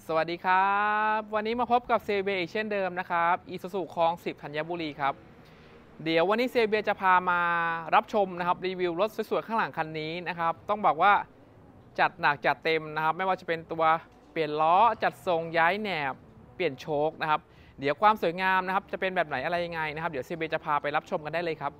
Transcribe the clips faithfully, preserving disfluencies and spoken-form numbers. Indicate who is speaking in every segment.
Speaker 1: สวัสดีครับวันนี้มาพบกับเซเบียอีกเช่นเดิมนะครับอีซูซูคลองสิบธัญบุรีครับเดี๋ยววันนี้เซเบียจะพามารับชมนะครับรีวิวรถสวยๆข้างหลังคันนี้นะครับต้องบอกว่าจัดหนักจัดเต็มนะครับไม่ว่าจะเป็นตัวเปลี่ยนล้อจัดทรงย้ายแหนบเปลี่ยนโชคนะครับเดี๋ยวความสวยงามนะครับจะเป็นแบบไหนอะไรยังไงนะครับเดี๋ยวเซเบียจะพาไปรับชมกันได้เลยครับ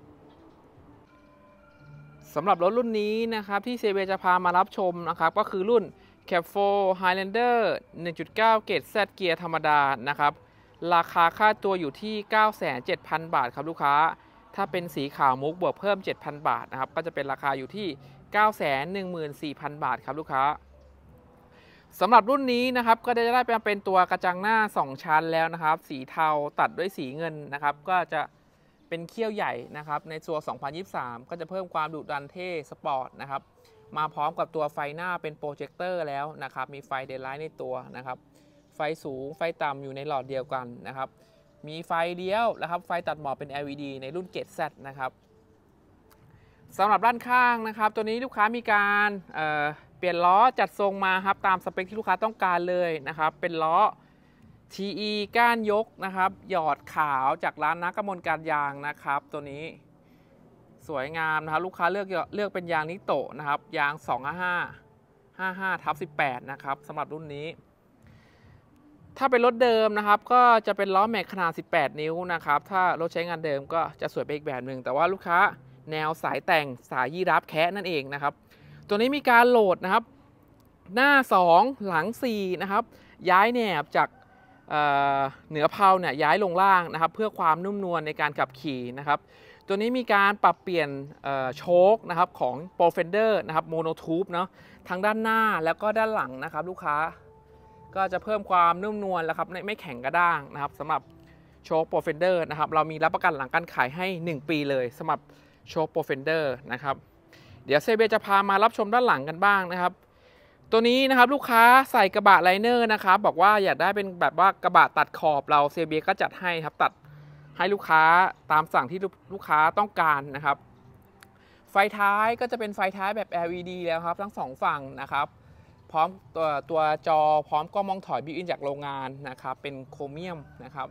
Speaker 1: สำหรับรถรุ่นนี้นะครับที่เซเบียจะพามารับชมนะครับก็คือรุ่นแคปโฟ Highlander หนึ่งจุดเก้า เกรด Z เกียร์ธรรมดานะครับราคาค่าตัวอยู่ที่ เก้าแสนเจ็ดพัน บาทครับลูกค้าถ้าเป็นสีขาวมุกบวกเพิ่ม เจ็ดพัน บาทนะครับก็จะเป็นราคาอยู่ที่ เก้าแสนหนึ่งหมื่นสี่พัน บาทครับลูกค้าสำหรับรุ่นนี้นะครับก็จะได้เป็นตัวกระจังหน้าสองชั้นแล้วนะครับสีเทาตัดด้วยสีเงินนะครับก็จะเป็นเขี้ยวใหญ่นะครับในตัวสองพันยี่สิบสามก็จะเพิ่มความดุดันเท่สปอร์ตนะครับมาพร้อมกับตัวไฟหน้าเป็นโปรเจคเตอร์แล้วนะครับมีไฟเดย์ไลท์ในตัวนะครับไฟสูงไฟต่ำอยู่ในหลอดเดียวกันนะครับมีไฟเลี้ยวนะครับไฟตัดหมอกเป็น แอล อี ดี ในรุ่นเกรด Z นะครับสำหรับด้านข้างนะครับตัวนี้ลูกค้ามีการเเปลี่ยนล้อจัดทรงมาครับตามสเปคที่ลูกค้าต้องการเลยนะครับเป็นล้อ ที อี ก้านยกนะครับหยอดขาวจากร้านนักกมลการยางนะครับตัวนี้สวยงามนะครับลูกค้าเลือกเลือกเป็นยางนิโตะนะครับยาง สองห้าห้า ห้าห้าทับสิบแปด นะครับสำหรับรุ่นนี้ถ้าเป็นรถเดิมนะครับก็จะเป็นล้อแม็กขนาดสิบแปดนิ้วนะครับถ้ารถใช้งานเดิมก็จะสวยไปอีกแบบหนึ่งแต่ว่าลูกค้าแนวสายแต่งสายยีราฟแคะนั่นเองนะครับตัวนี้มีการโหลดนะครับหน้าสองหลังสี่นะครับย้ายแหนบจากเหนือเพลาเนี่ยย้ายลงล่างนะครับเพื่อความนุ่มนวลในการขับขี่นะครับตัวนี้มีการปรับเปลี่ยนโชคนะครับของ Pro Fender นะครับโมโนทูบเนาะทั้งด้านหน้าแล้วก็ด้านหลังนะครับลูกค้าก็จะเพิ่มความนุ่มนวลแล้วครับไม่แข็งกระด้างนะครับสำหรับโชค Pro Fender นะครับเรามีรับประกันหลังการขายให้หนึ่งปีเลยสำหรับโชค Pro Fender นะครับเดี๋ยวเซเบียจะพามารับชมด้านหลังกันบ้างนะครับตัวนี้นะครับลูกค้าใส่กระบะไลเนอร์นะครับบอกว่าอยากได้เป็นแบบว่ากระบะตัดขอบเราเซเบียก็จัดให้ครับตัดให้ลูกค้าตามสั่งที่ลูกค้าต้องการนะครับไฟท้ายก็จะเป็นไฟท้ายแบบ แอล อี ดี แล้วครับทั้งสองฝั่งนะครับพร้อมตัวตัวจอพร้อมกล้องมองถอยบิวอินจากโรงงานนะครับเป็นโครเมียมนะครับ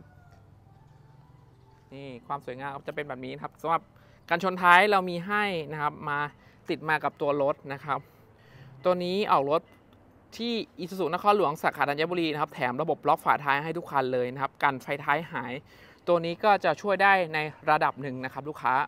Speaker 1: นี่ความสวยงามจะเป็นแบบนี้ครับสำหรับกันชนท้ายเรามีให้นะครับมาติดมากับตัวรถนะครับตัวนี้ออกรถที่อิซูซุนครหลวงสาขาธัญบุรีนะครับแถมระบบล็อกฝาท้ายให้ทุกคันเลยนะครับกันไฟท้ายหายตัวนี้ก็จะช่วยได้ในระดับหนึ่งนะครับลูกค้า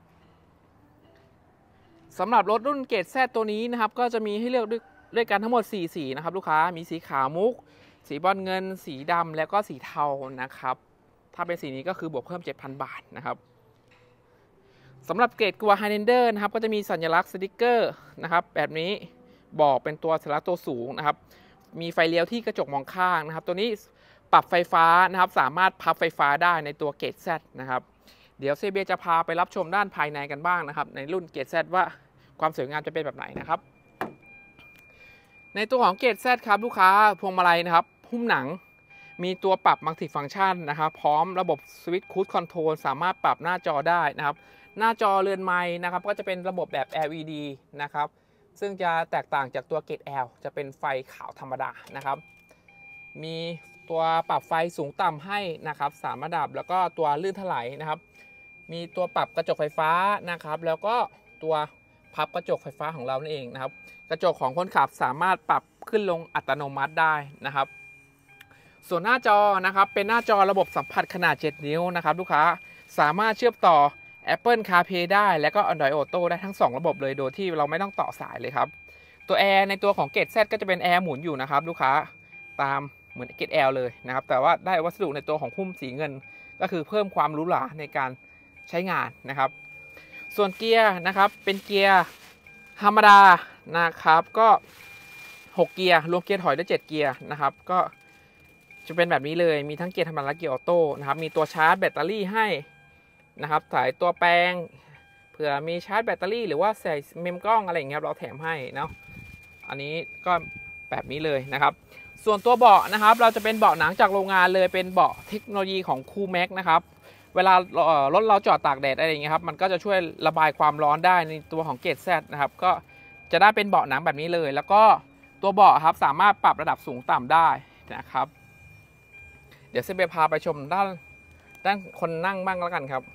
Speaker 1: สำหรับรถรุ่นเกรด Z ตัวนี้นะครับก็จะมีให้เลือกด้วยกันทั้งหมดสี่สีนะครับลูกค้ามีสีขาวมุกสีบอลเงินสีดำแล้วก็สีเทานะครับถ้าเป็นสีนี้ก็คือบวกเพิ่ม เจ็ดพัน บาทนะครับสำหรับเกรดกัว Highlander นะครับก็จะมีสัญลักษณ์สติ๊กเกอร์นะครับแบบนี้บอกเป็นตัวสัญลักษณ์ตัวสูงนะครับมีไฟเลี้ยวที่กระจกมองข้างนะครับตัวนี้ปรับไฟฟ้านะครับสามารถพับไฟฟ้าได้ในตัวเกรด Z นะครับเดี๋ยวเซเบียจะพาไปรับชมด้านภายในกันบ้างนะครับในรุ่นเกรด Z ว่าความสวยงามจะเป็นแบบไหนนะครับในตัวของเกรด Z ครับลูกค้าพวงมาลัยนะครับหุ้มหนังมีตัวปรับมัลติฟังก์ชันนะครับพร้อมระบบสวิตช์คูดคอนโทรลสามารถปรับหน้าจอได้นะครับหน้าจอเรือนไม้นะครับก็จะเป็นระบบแบบ แอล อี ดี นะครับซึ่งจะแตกต่างจากตัวเกรด L จะเป็นไฟขาวธรรมดานะครับมีตัวปรับไฟสูงต่ำให้นะครับสามระดับแล้วก็ตัวลื่นถลายนะครับมีตัวปรับกระจกไฟฟ้านะครับแล้วก็ตัวพับกระจกไฟฟ้าของเรานั่นเองนะครับกระจกของคนขับสามารถปรับขึ้นลงอัตโนมัติได้นะครับส่วนหน้าจอนะครับเป็นหน้าจอระบบสัมผัสขนาดเจ็ดนิ้วนะครับลูกค้าสามารถเชื่อมต่อ Apple CarPlay ได้และก็ Android Auto ได้ทั้งสองระบบเลยโดยที่เราไม่ต้องต่อสายเลยครับตัวแอร์ในตัวของเกรด Z ก็จะเป็นแอร์หมุนอยู่นะครับลูกค้าตามเหมือนเกรด L เลยนะครับแต่ว่าได้วัสดุในตัวของหุ้มสีเงินก็คือเพิ่มความหรูหราในการใช้งานนะครับส่วนเกียร์นะครับเป็นเกียร์ธรรมดานะครับก็หกเกียร์รวมเกียร์ถอยได้เจ็ดเกียร์นะครับก็จะเป็นแบบนี้เลยมีทั้งเกียร์ธรรมดาและเกียร์ออโต้นะครับมีตัวชาร์จแบตเตอรี่ให้นะครับสายตัวแปลงเผื่อมีชาร์จแบตเตอรี่หรือว่าใส่เมมกล้องอะไรอย่างเงี้ยเราแถมให้เนาะอันนี้ก็แบบนี้เลยนะครับส่วนตัวเบาะนะครับเราจะเป็นเบาะหนังจากโรงงานเลยเป็นเบาะเทคโนโลยีของคูแม็กนะครับเวลารถเราจอดตากแดดอะไรอย่างเงี้ยครับมันก็จะช่วยระบายความร้อนได้ในตัวของเกรด Z นะครับก็จะได้เป็นเบาะหนังแบบนี้เลยแล้วก็ตัวเบาะครับสามารถปรับระดับสูงต่ำได้นะครับเดี๋ยวเซเบียพาไปชมด้านด้านคนนั่งบ้างแล้วกันครับ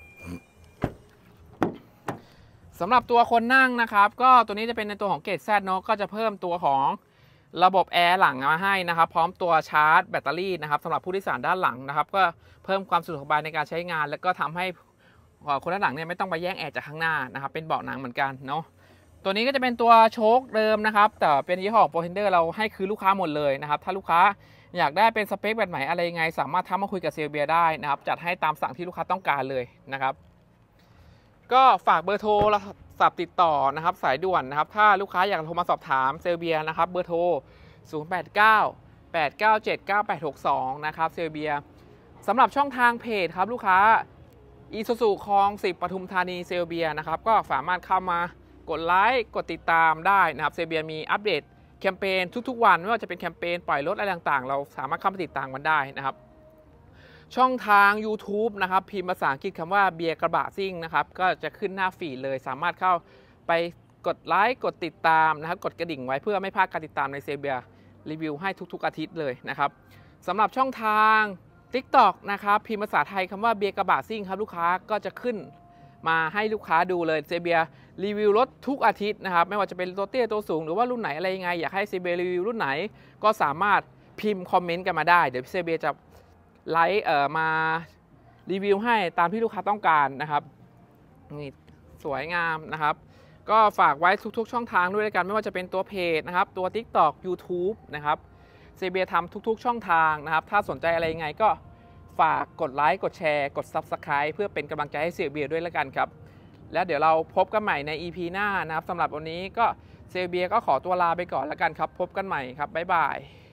Speaker 1: สำหรับตัวคนนั่งนะครับก็ตัวนี้จะเป็นในตัวของเกรด Z เนาะก็จะเพิ่มตัวของระบบแอร์หลังมาให้นะครับพร้อมตัวชาร์จแบตเตอรี่นะครับสำหรับผู้โดยสารด้านหลังนะครับก็เพิ่มความสะดวกสบายในการใช้งานแล้วก็ทำให้คนด้านหลังเนี่ยไม่ต้องไปแย่งแอร์จากข้างหน้านะครับเป็นเบาะหนังเหมือนกันเนาะตัวนี้ก็จะเป็นตัวโชคเดิมนะครับแต่เป็นยี่ห้อของ Portender เราให้คือลูกค้าหมดเลยนะครับถ้าลูกค้าอยากได้เป็นสเปคแบบไหนอะไรยังไงสามารถทักมาคุยกับเซลเบียได้นะครับจัดให้ตามสั่งที่ลูกค้าต้องการเลยนะครับก็ฝากเบอร์โทรสับติดต่อนะครับสายด่วนนะครับถ้าลูกค้าอยากโทรมาสอบถามเซลเบียนะครับเบอร์โทรศูนย์ แปด เก้า แปด เก้า เจ็ด เก้า แปด หก สองนะครับเซลเบียสำหรับช่องทางเพจครับลูกค้าอีซูซูคลองสิบปทุมธานีเซลเบียนะครับก็สามารถเข้ามากดไลค์กดติดตามได้นะครับเซลเบียมีอัปเดตแคมเปญทุกๆวันไม่ว่าจะเป็นแคมเปญปล่อยรถอะไรต่างๆเราสามารถเข้ามาติดตามกันได้นะครับช่องทาง YouTube นะครับพิมพ์ภาษาอังกฤษคำว่าเบียร์กระบะซิ่งนะครับก็จะขึ้นหน้าฟีดเลยสามารถเข้าไปกดไลค์กดติดตามนะครับกดกระดิ่งไว้เพื่อไม่พลาดการติดตามในเซลเบียรีวิวให้ทุกๆอาทิตย์เลยนะครับสำหรับช่องทาง TikTok นะครับพิมพ์ภาษาไทยคำว่าเบียร์กระบะซิ่งครับลูกค้าก็จะขึ้นมาให้ลูกค้าดูเลยเซเบียรีวิวรถทุกอาทิตย์นะครับไม่ว่าจะเป็นตัวเตี้ยตัวสูงหรือว่ารุ่นไหนอะไรยังไงอยากให้เซเบียรีวิวรุ่นไหนก็สามารถพิมพ์คอมเมนต์กันมาได้เดี๋ยวเซเบียจะไลค์เอ่อมารีวิวให้ตามที่ลูกค้าต้องการนะครับนี่สวยงามนะครับก็ฝากไว้ทุกๆช่องทางด้วยกันไม่ว่าจะเป็นตัวเพจนะครับตัว TikTok YouTube นะครับเซเบียทำทุกๆช่องทางนะครับถ้าสนใจอะไรยังไงก็ฝากกดไลค์กดแชร์กด ซับสไครบ์ เพื่อเป็นกำลังใจให้เซเบียด้วยแล้วกันครับแล้วเดี๋ยวเราพบกันใหม่ใน อี พี หน้านะครับสำหรับวันนี้ก็เซเบียก็ขอตัวลาไปก่อนแล้วกันครับพบกันใหม่ครับบ๊ายบาย